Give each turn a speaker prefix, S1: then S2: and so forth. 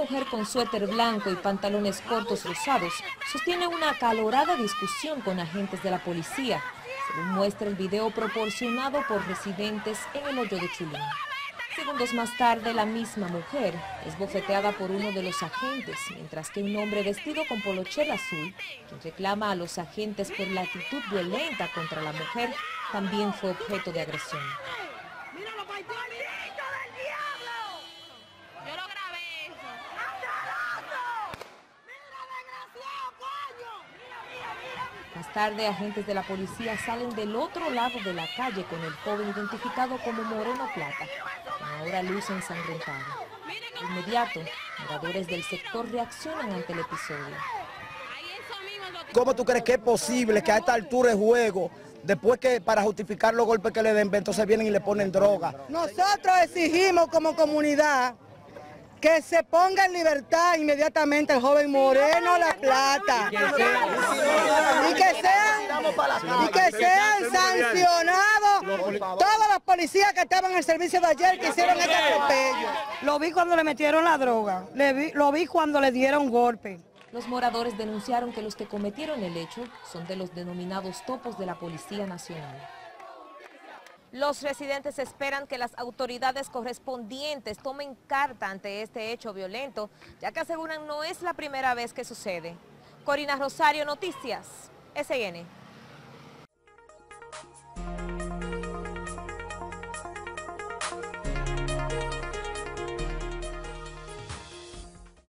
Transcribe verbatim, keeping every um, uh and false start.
S1: mujer con suéter blanco y pantalones cortos rosados sostiene una acalorada discusión con agentes de la policía, según muestra el video proporcionado por residentes en el hoyo de Chulín. Segundos más tarde, la misma mujer es bofeteada por uno de los agentes, mientras que un hombre vestido con polocher azul, quien reclama a los agentes por la actitud violenta contra la mujer, también fue objeto de agresión. Más tarde, agentes de la policía salen del otro lado de la calle con el joven identificado como Moreno Plata, quien ahora luce ensangrentado. De inmediato, moradores del sector reaccionan ante el episodio.
S2: ¿Cómo tú crees que es posible que a esta altura de juego, después que para justificar los golpes que le den, entonces vienen y le ponen droga?
S3: Nosotros exigimos como comunidad que se ponga en libertad inmediatamente el joven Moreno La Plata y que sean, y que sean sancionados todos los policías que estaban en el servicio de ayer que hicieron este atropello.
S4: Lo vi cuando le metieron la droga, le vi, lo vi cuando le dieron golpe.
S1: Los moradores denunciaron que los que cometieron el hecho son de los denominados topos de la Policía Nacional. Los residentes esperan que las autoridades correspondientes tomen carta ante este hecho violento, ya que aseguran no es la primera vez que sucede. Corina Rosario, Noticias S N.